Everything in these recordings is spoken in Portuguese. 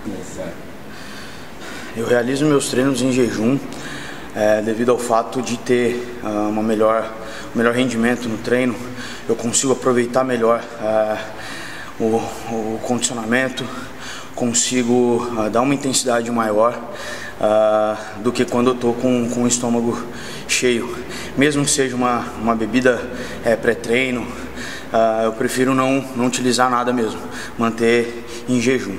Eu realizo meus treinos em jejum devido ao fato de ter um melhor rendimento no treino. Eu consigo aproveitar melhor o condicionamento, consigo dar uma intensidade maior do que quando eu estou com o estômago cheio. Mesmo que seja uma bebida pré-treino, eu prefiro não utilizar nada mesmo, manter em jejum.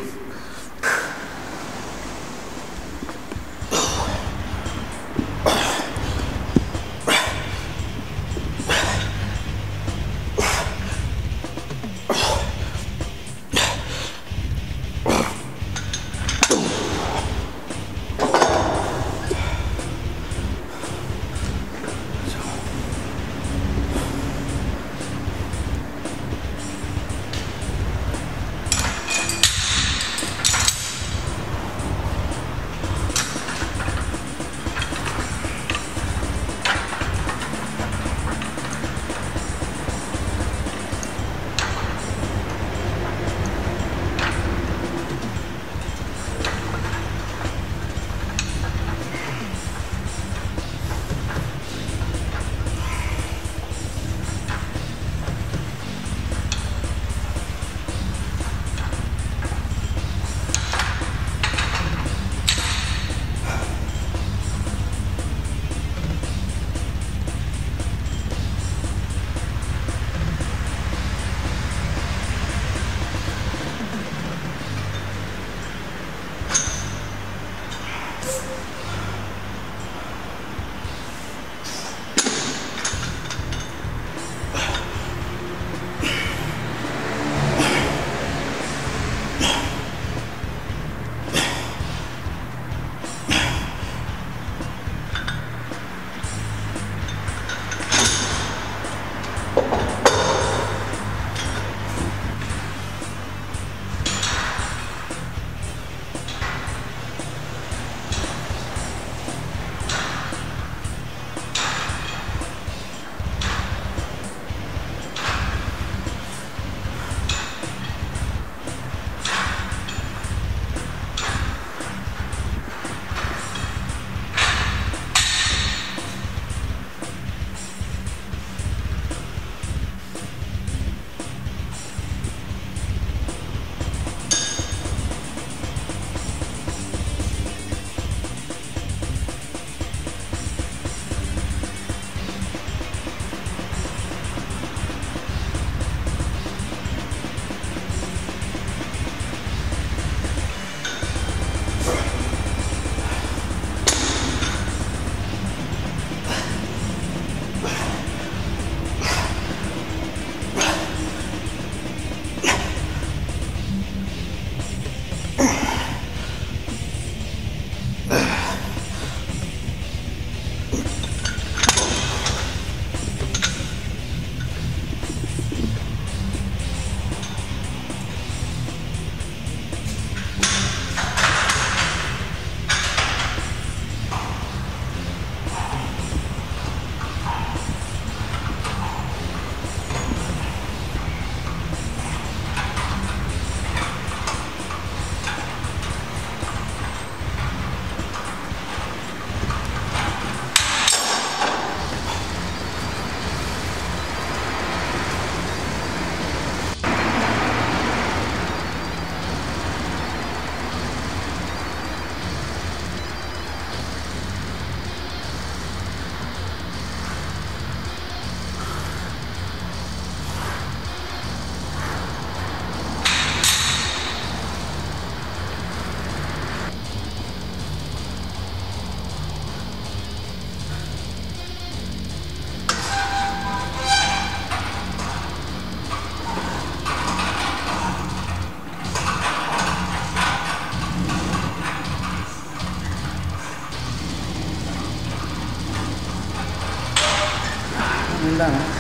Não dá não.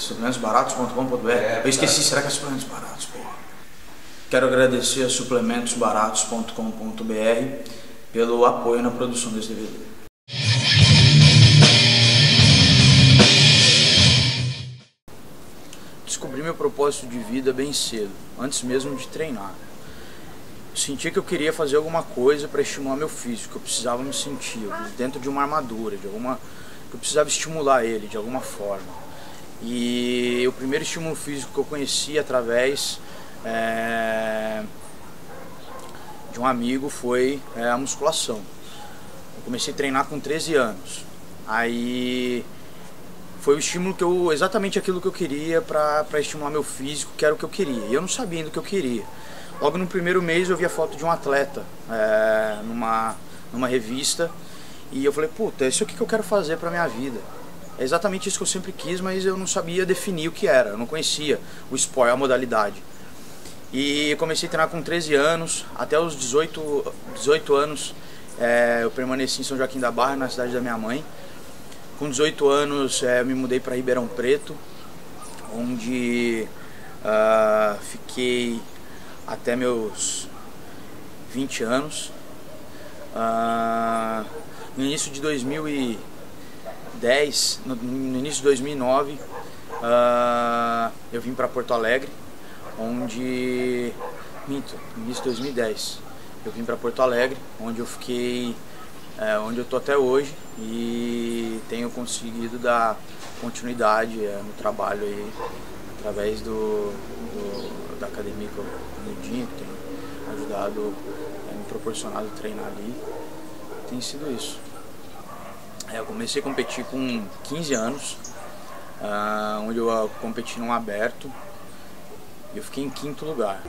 suplementosbaratos.com.br. Eu esqueci, será que é Suplementos Baratos, porra? Quero agradecer a suplementosbaratos.com.br pelo apoio na produção desse DVD. Descobri meu propósito de vida bem cedo, antes mesmo de treinar. Eu senti que eu queria fazer alguma coisa para estimular meu físico, eu precisava me sentir dentro de uma armadura, eu precisava estimular ele de alguma forma. E o primeiro estímulo físico que eu conheci através de um amigo foi a musculação. Eu comecei a treinar com 13 anos. Aí foi o estímulo exatamente aquilo que eu queria para estimular meu físico, que era o que eu queria. E eu não sabia ainda o que eu queria. Logo no primeiro mês eu vi a foto de um atleta numa revista e eu falei, puta, é isso aqui que eu quero fazer para minha vida. É exatamente isso que eu sempre quis, mas eu não sabia definir o que era, eu não conhecia o esporte, a modalidade. E eu comecei a treinar com 13 anos, até os 18 anos eu permaneci em São Joaquim da Barra, na cidade da minha mãe. Com 18 anos eu me mudei para Ribeirão Preto, onde fiquei até meus 20 anos. No início de 2010, no início de 2009, eu vim para Porto Alegre, onde... Minto, no início de 2010, eu vim para Porto Alegre, onde eu fiquei, onde eu tô até hoje e tenho conseguido dar continuidade no trabalho aí, através da academia que tem ajudado, me proporcionado treinar ali. Tem sido isso. Eu comecei a competir com 15 anos, onde eu competi num aberto e eu fiquei em 5º lugar.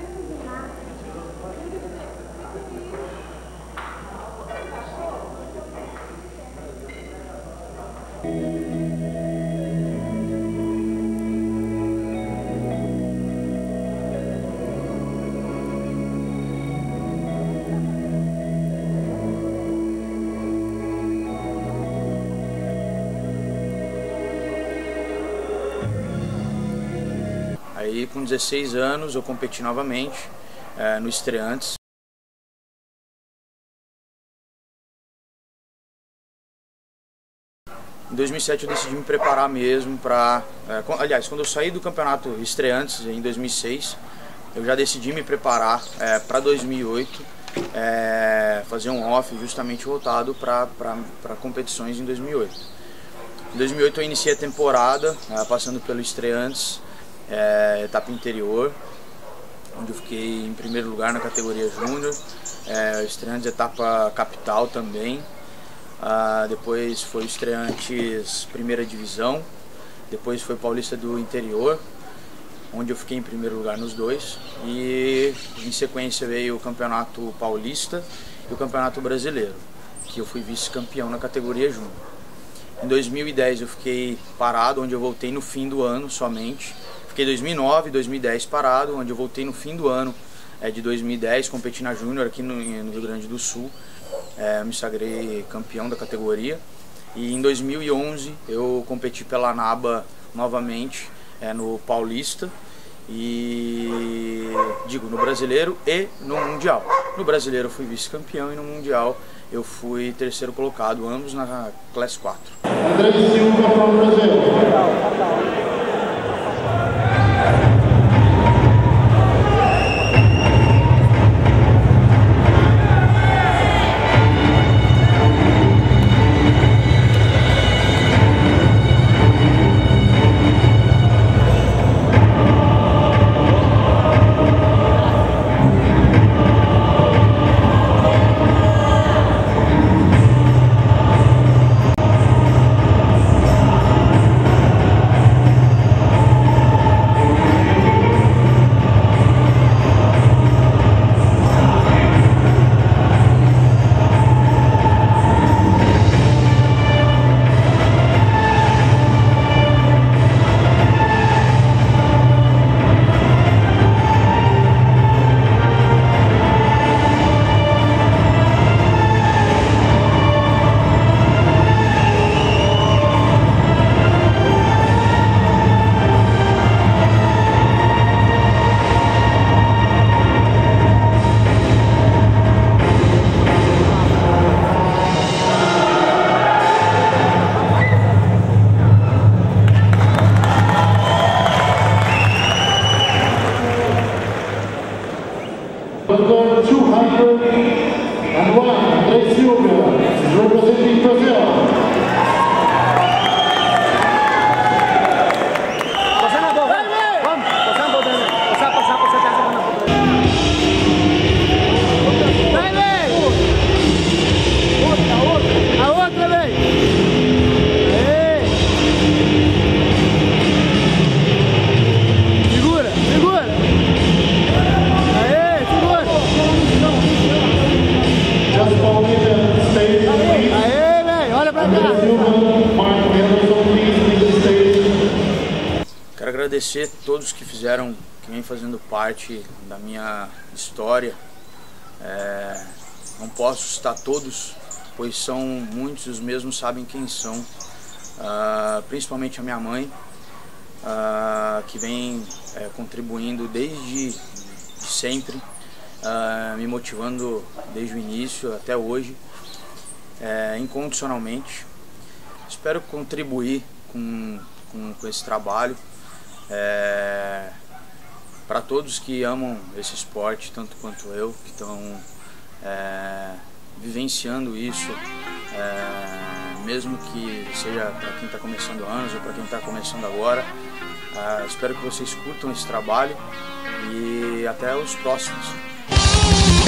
Aí com 16 anos eu competi novamente no Estreantes. Em 2007 eu decidi me preparar mesmo para... aliás, quando eu saí do campeonato Estreantes em 2006, eu já decidi me preparar para 2008, fazer um off justamente voltado para competições em 2008. Em 2008 eu iniciei a temporada passando pelo Estreantes, etapa interior, onde eu fiquei em primeiro lugar na categoria Júnior, Estreantes etapa capital também. Depois foi Estreantes primeira divisão, depois foi Paulista do Interior, onde eu fiquei em primeiro lugar nos dois, e em sequência veio o Campeonato Paulista e o Campeonato Brasileiro, que eu fui vice-campeão na categoria Júnior. Em 2010 eu fiquei parado, onde eu voltei no fim do ano somente. Fiquei 2009 e 2010 parado, onde eu voltei no fim do ano de 2010, competi na Júnior aqui no Rio Grande do Sul. Me sagrei campeão da categoria. E em 2011 eu competi pela ANABA novamente no Paulista, e no Brasileiro e no Mundial. No Brasileiro eu fui vice-campeão e no Mundial eu fui terceiro colocado, ambos na Classe 4. André Silva para o Brasil. Number 201, Andrei Silva, is representing Brazil. Quero agradecer a todos que vem fazendo parte da minha história. Não posso citar todos, pois são muitos, os mesmos sabem quem são. Principalmente a minha mãe, que vem contribuindo desde sempre, me motivando desde o início até hoje, incondicionalmente. Espero contribuir com esse trabalho para todos que amam esse esporte, tanto quanto eu, que estão vivenciando isso, mesmo que seja para quem está começando anos ou para quem está começando agora. Espero que vocês curtam esse trabalho e até os próximos.